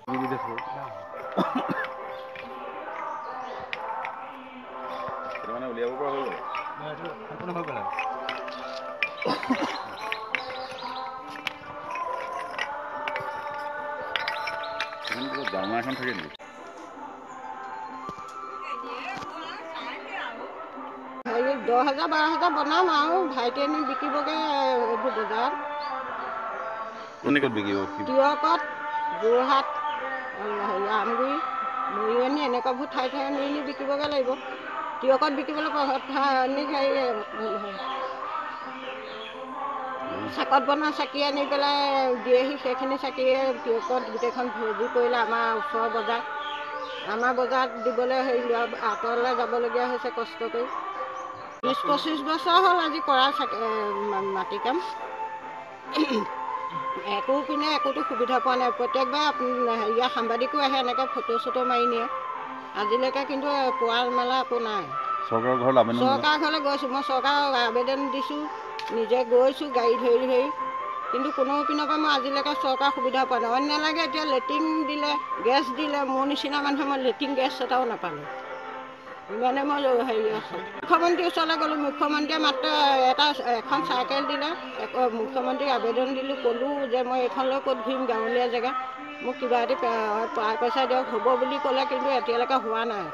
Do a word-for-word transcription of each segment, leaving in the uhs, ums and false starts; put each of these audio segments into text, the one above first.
মানে উলিয়াব পৰা হৈ গ'ল সম্পূৰ্ণ হৈ গ'ল জালনা এখন থাকে নেকি? হেৰি দহ হাজাৰ বাৰ হাজাৰ বনাম আৰু ভাইটি আনি বিকিবগৈ এইবোৰ বজাৰত। কোনে ক'ত বিকিব? তিয়কত, যোৰহাট, হেৰি আমগুৰি, মৰিয়নি এনেকুৱাবোৰ ঠাই ঠাই নি নি বিকিবগৈ লাগিব। তিয়কত বিকিবলৈ আনি হেৰি চাকত বনোৱা চাকি আনি পেলাই দিয়েহি। সেইখিনি চাকিয়ে তিয়কত গোটেইখন ভৰ্তি কৰিলে আমাৰ ওচৰৰ বজাৰ আমাৰ বজাৰত দিবলৈ হেৰি আঁতৰলৈ যাবলগীয়া হৈছে কষ্ট কৰি। বিছ পঁচিছ বছৰ হ'ল আজি কৰা চাকি মাটি কাম। একো পিনে একোতো সুবিধা পোৱা নাই। প্ৰত্যেকবাৰ হেৰিয়া সাংবাদিকো আহে এনেকৈ ফটো চটো মাৰি নিয়ে। আজিলৈকে কিন্তু পোৱা মেলা একো নাই। চৰকাৰৰ ঘৰত আবেদন চৰকাৰৰ ঘৰলৈ গৈছোঁ, মই চৰকাৰক আবেদন দিছোঁ, নিজে গৈছোঁ গাড়ী ধৰি ধৰি, কিন্তু কোনো পিনৰ পৰা মই আজিলৈকে চৰকাৰৰ সুবিধা পোৱা নাই। অন্য নালাগে এতিয়া লেট্ৰিন দিলে, গেছ দিলে, মোৰ নিচিনা মানুহে মই লেট্ৰিন গেছ এটাও নাপালোঁ। ইমানে মই হেৰি আছোঁ। মুখ্যমন্ত্ৰীৰ ওচৰলৈ গ'লোঁ, মুখ্যমন্ত্ৰীয়ে মাত্ৰ এটা এখন চাইকেল দিলে। মুখ্যমন্ত্ৰীক আবেদন দিলোঁ, ক'লোঁ যে মই এইখনলৈ ক'ত ঘূৰিম গাঁৱলীয়া জেগা, মোক কিবা এটি পাই পইচা দিয়ক, হ'ব বুলি ক'লে, কিন্তু এতিয়ালৈকে হোৱা নাই।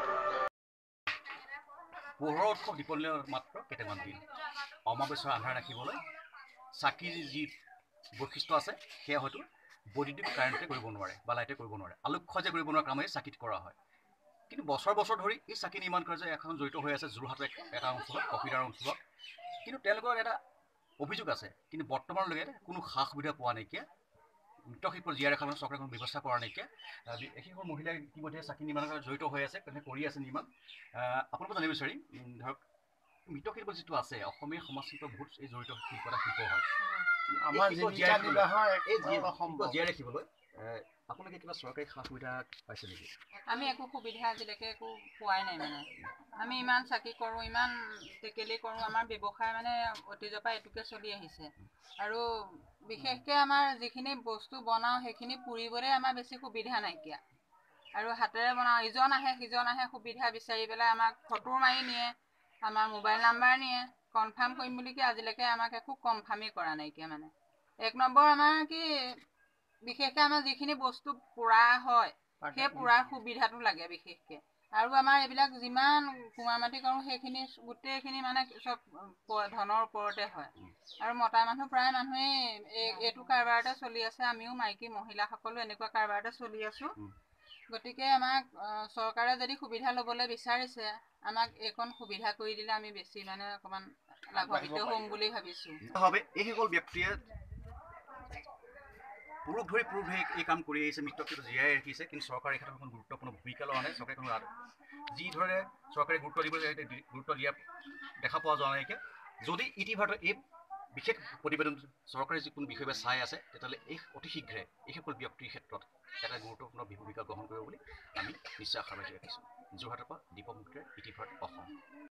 পোহৰৰ উৎসৱ দীপলিৰ মাত্ৰ কেইটামান দিন। অমাৱস্যাৰ আন্ধাৰ ৰাখিবলৈ চাকিৰ যি বৈশিষ্ট্য আছে সেয়া হয়তো বৈদ্যুতিক কাৰেণ্টে কৰিব নোৱাৰে বা লাইটে কৰিব নোৱাৰে। আলোক্ষ যে কৰিব নোৱাৰা কামেই চাকিত কৰা হয়। কিন্তু বছৰ বছৰ ধৰি এই চাকি নিৰ্মাণ কাৰ্য এখন জড়িত হৈ আছে যোৰহাটৰ এটা অঞ্চলত, কপিদাৰ অঞ্চলত। কিন্তু তেওঁলোকৰ এটা অভিযোগ আছে, কিন্তু বৰ্তমানলৈকে কোনো সা সুবিধা পোৱা নাইকিয়া। মৃৎশিল্পৰ জীয়াই ৰখাৰ চৰকাৰে কোনো ব্যৱস্থা কৰা নাইকিয়া। একেবোৰ মহিলাই ইতিমধ্যে চাকি নিৰ্মাণৰ জড়িত হৈ আছে, তেনে কৰি আছে নিৰ্মাণ। আপোনালোকে জানিব বিচাৰিম, ধৰক মৃৎশিল্প যিটো আছে, অসমীয়া সমাজশিল্পৰ বহুত এই জড়িত শিল্প এটা শিল্প হয়। আমাৰ জীয়াই ৰাখিবলৈ আপোনালোকে কিবা চৰকাৰী সা সুবিধা পাইছে নেকি? আমি একো সুবিধা আজিলৈকে একো পোৱাই নাই। মানে আমি ইমান চাকি কৰোঁ, ইমান টেকেলি কৰোঁ, আমাৰ ব্যৱসায় মানে অতীজৰ পৰা এইটোকে চলি আহিছে। আৰু বিশেষকৈ আমাৰ যিখিনি বস্তু বনাওঁ সেইখিনি পুৰিবলৈ আমাৰ বেছি সুবিধা নাইকিয়া। আৰু হাতেৰে বনাওঁ, ইজন আহে সিজন আহে সুবিধা বিচাৰি পেলাই আমাক ফটো মাৰি নিয়ে, আমাৰ মোবাইল নাম্বাৰ নিয়ে, কনফাৰ্ম কৰিম বুলি কি আজিলৈকে আমাক একো কনফাৰ্মেই কৰা নাইকিয়া। মানে এক নম্বৰ আমাৰ কি বিশেষকৈ আমাৰ যিখিনি বস্তু পোৰা হয় সেই পোৰাৰ সুবিধাটো লাগে বিশেষকৈ। আৰু আমাৰ এইবিলাক যিমান কুমাৰ মাটি কৰোঁ সেইখিনি গোটেইখিনি মানে চব ধনৰ ওপৰতে হয়। আৰু মতা মানুহ প্ৰায় মানুহেই এই এইটো কাৰবাৰতে চলি আছে। আমিও মাইকী মহিলাসকলো এনেকুৱা কাৰবাৰতে চলি আছোঁ। গতিকে আমাক চৰকাৰে যদি সুবিধা ল'বলৈ বিচাৰিছে, আমাক এইকণ সুবিধা কৰি দিলে আমি বেছি মানে অকণমান লাভান্বিত হ'ম বুলি ভাবিছোঁ। এইসকল ব্যক্তিয়ে পুৰুষ ধৰি পুৰুষ ধৰি এই কাম কৰি আহিছে, মৃৎশিল্পটো জীয়াই ৰাখিছে, কিন্তু চৰকাৰে এই ক্ষেত্ৰত কোনো গুৰুত্বপূৰ্ণ ভূমিকা লোৱা নাই। চৰকাৰে কোনো যি ধৰণে চৰকাৰে গুৰুত্ব দিব গুৰুত্ব দিয়া দেখা পোৱা যোৱা নাইকিয়া। যদি ইতিভাৰতৰ এই বিশেষ প্ৰতিবেদন চৰকাৰে যি কোনো বিষয়ে চাই আছে, তেতিয়াহ'লে এই অতি শীঘ্ৰে এইসকল ব্যক্তিৰ ক্ষেত্ৰত এটা গুৰুত্বপূৰ্ণ ভূমিকা গ্ৰহণ কৰিব বুলি আমি নিশ্চয় আশাবাদী ৰাখিছোঁ। যোৰহাটৰ পৰা দীপক মুখীয়ে, ইতিভাৰত অসম।